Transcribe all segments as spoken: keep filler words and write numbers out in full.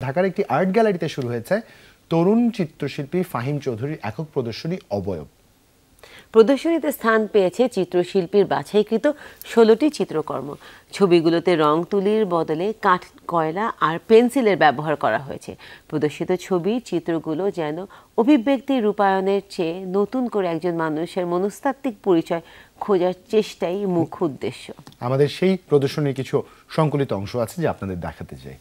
ঢাকার একটি আর্ট গ্যালারিতে শুরু হয়েছে তরুণ চিত্রশিল্পী ফাহিম চৌধুরীর একক প্রদর্শনী অবয়ব। প্রদর্শনীতে স্থান পেয়েছে চিত্রশিল্পীর বাছাইকৃত ষোলোটি চিত্রকর্ম। ছবিগুলোতে রং তুলির বদলে কাঠ, কয়লা আর পেন্সিলের ব্যবহার করা হয়েছে। প্রদর্শিত ছবি চিত্রগুলো যেন অভিব্যক্তি রূপায়ণের চেয়ে নতুন করে একজন মানুষের মনস্তাত্ত্বিক পরিচয় খোঁজার চেষ্টাই মুখ্য উদ্দেশ্য। আমাদের সেই প্রদর্শনীর কিছু সংকলিত অংশ আছে যা আপনাদের দেখাতে চাই।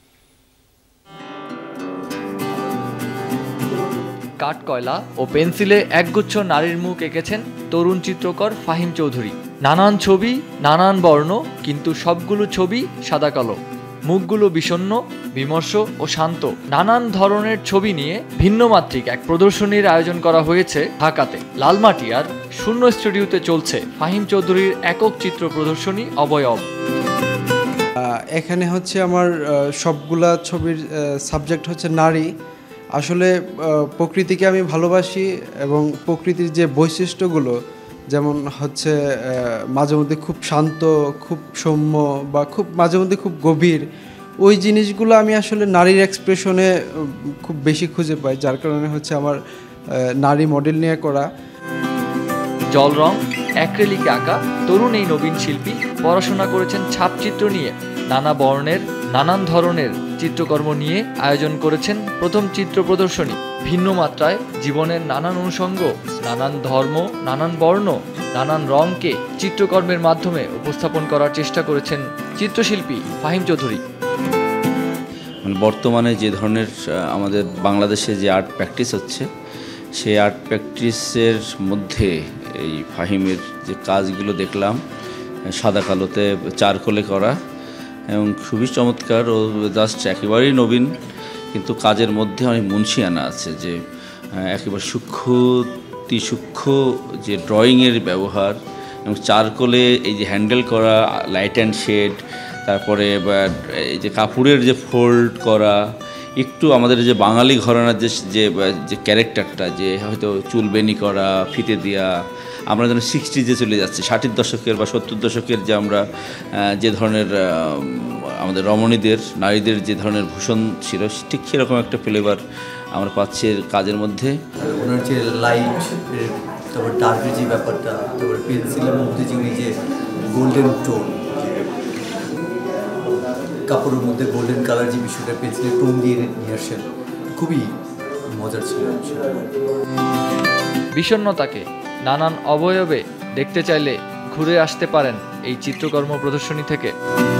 কাঠকয়লা ও পেন্সিলে একগুচ্ছ নারীর মুখ এঁকেছেন তরুণ চিত্রকর ফাহিম চৌধুরী। নানান ছবি, নানান বর্ণ, কিন্তু সবগুলো ছবি সাদা কালো। মুখগুলো বিষণ্ণ, বিমর্ষ ও শান্ত। নানান ধরনের ছবি নিয়ে ভিন্নমাত্রিক এক প্রদর্শনীর আয়োজন করা হয়েছে ঢাকাতে। লালমাটিয়ার শূন্য স্টুডিওতে চলছে ফাহিম চৌধুরীর একক চিত্র প্রদর্শনী অবয়ব। এখানে হচ্ছে আমার সবগুলা ছবির সাবজেক্ট হচ্ছে নারী। আসলে প্রকৃতিকে আমি ভালোবাসি এবং প্রকৃতির যে বৈশিষ্ট্যগুলো, যেমন হচ্ছে মাঝে মধ্যে খুব শান্ত, খুব সৌম্য বা খুব মাঝে মধ্যে খুব গভীর, ওই জিনিসগুলো আমি আসলে নারীর এক্সপ্রেশনে খুব বেশি খুঁজে পাই, যার কারণে হচ্ছে আমার নারী মডেল নিয়ে করা। জল রং, অ্যাক্রিলিকে আঁকা তরুণ এই নবীন শিল্পী পড়াশোনা করেছেন ছাপচিত্র নিয়ে। নানা বর্ণের, নানান ধরনের চিত্রকর্ম নিয়ে আয়োজন করেছেন প্রথম চিত্র প্রদর্শনী। ভিন্ন মাত্রায় জীবনের নানান অনুষঙ্গ, নানান ধর্ম, নানান বর্ণ, নানান রংকে চিত্রকর্মের মাধ্যমে উপস্থাপন করার চেষ্টা করেছেন চিত্রশিল্পী ফাহিম চৌধুরী। বর্তমানে যে ধরনের আমাদের বাংলাদেশে যে আর্ট প্র্যাকটিস হচ্ছে, সেই আর্ট প্র্যাকটিসের মধ্যে এই ফাহিমের যে কাজগুলো দেখলাম সাদা কালোতে চারকোলে করা এবং খুবই চমৎকার ও জাস্ট একেবারেই নবীন, কিন্তু কাজের মধ্যে অনেক মুন্সিয়ানা আছে, যে একেবারে সূক্ষ্ম অতি সূক্ষ্ম যে ড্রয়িংয়ের ব্যবহার এবং চারকোলে এই যে হ্যান্ডেল করা, লাইট অ্যান্ড শেড, তারপরে এই যে কাপড়ের যে ফোল্ড করা, একটু আমাদের যে বাঙালি ঘরানার যে যে ক্যারেক্টারটা, যে হয়তো চুল বেনি করা, ফিতে দেওয়া, আমরা যেন সিক্সটিজে চলে যাচ্ছি, ষাটের দশকের বা সত্তর দশকের যে আমরা যে ধরনের আমাদের রমণীদের, নারীদের যে ধরনের ভূষণ ছিল, ঠিক সেরকম একটা ফ্লেভার আমরা পাচ্ছি কাজের মধ্যে। ওনার যে লাইট, তারপর ডার্কের যে ব্যাপারটা, তারপর পেন্সিলের মধ্যে যে উনি যে গোল্ডেন টোন, কাপড়ের মধ্যে গোল্ডেন কালার যে বিষয়টা পেন্সিলের টোন দিয়ে নিয়ে আসেন, খুবই মজার ছিল। বিষণ্ণতাকে নানান অবয়বে দেখতে চাইলে ঘুরে আসতে পারেন এই চিত্রকর্ম প্রদর্শনী থেকে।